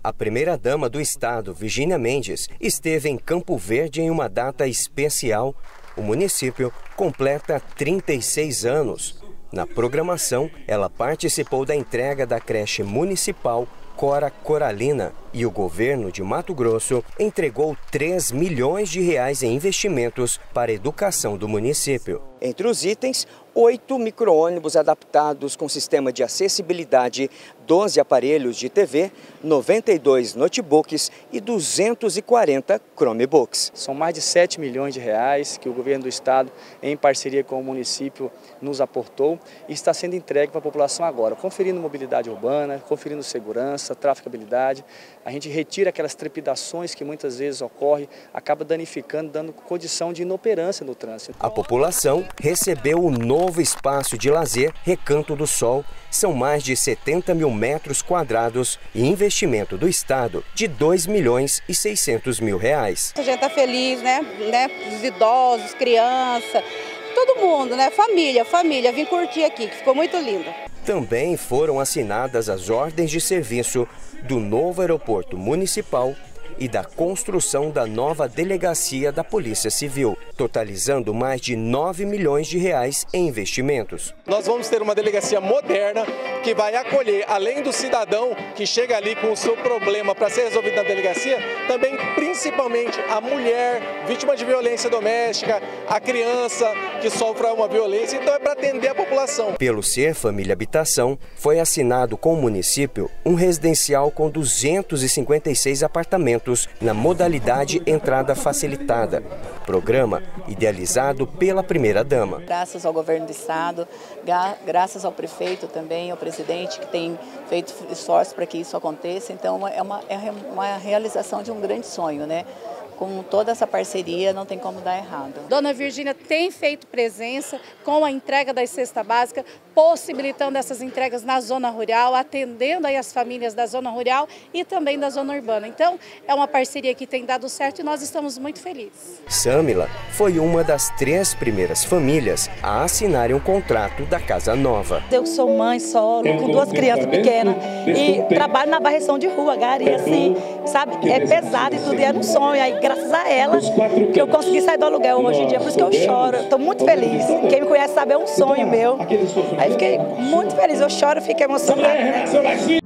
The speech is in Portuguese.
A primeira-dama do estado, Virgínia Mendes, esteve em Campo Verde em uma data especial. O município completa 36 anos. Na programação, ela participou da entrega da creche municipal Cora Coralina e o governo de Mato Grosso entregou 3 milhões de reais em investimentos para a educação do município. Entre os itens, 8 micro-ônibus adaptados com sistema de acessibilidade, 12 aparelhos de TV, 92 notebooks e 240 Chromebooks. São mais de 7 milhões de reais que o governo do estado, em parceria com o município, nos aportou e está sendo entregue para a população agora, conferindo mobilidade urbana, conferindo segurança, traficabilidade. A gente retira aquelas trepidações que muitas vezes ocorrem, acaba danificando, dando condição de inoperância no trânsito. A população recebeu o novo espaço de lazer Recanto do Sol. São mais de 70 mil metros quadrados e investimento do estado de 2 milhões e 600 mil reais. A gente está feliz, né? Os idosos, crianças, todo mundo, né? Família, vim curtir aqui, que ficou muito lindo. Também foram assinadas as ordens de serviço do novo aeroporto municipal e da construção da nova delegacia da Polícia Civil, totalizando mais de 9 milhões de reais em investimentos. Nós vamos ter uma delegacia moderna que vai acolher, além do cidadão que chega ali com o seu problema para ser resolvido na delegacia, também principalmente a mulher vítima de violência doméstica, a criança que sofre uma violência, então é para atender a população. Pelo Ser Família Habitação, foi assinado com o município um residencial com 256 apartamentos na modalidade entrada facilitada. Programa idealizado pela primeira-dama. Graças ao governo do estado, graças ao prefeito também, ao presidente que tem feito esforço para que isso aconteça. Então é uma realização de um grande sonho, né? Com toda essa parceria, não tem como dar errado. Dona Virgínia tem feito presença com a entrega da cesta básica, possibilitando essas entregas na zona rural, atendendo aí as famílias da zona rural e também da zona urbana. Então, é uma parceria que tem dado certo e nós estamos muito felizes. Sâmila foi uma das 3 primeiras famílias a assinarem um contrato da Casa Nova. Eu sou mãe solo, com 2 crianças pequenas e trabalho na varrição de rua, Gari, assim, sabe, é pesado e tudo, e era um sonho aí. Graças a ela que eu consegui sair do aluguel hoje em dia, por isso que eu choro. Estou muito feliz. Quem me conhece sabe, é um sonho meu. Aí fiquei muito feliz, eu choro, fico emocionada.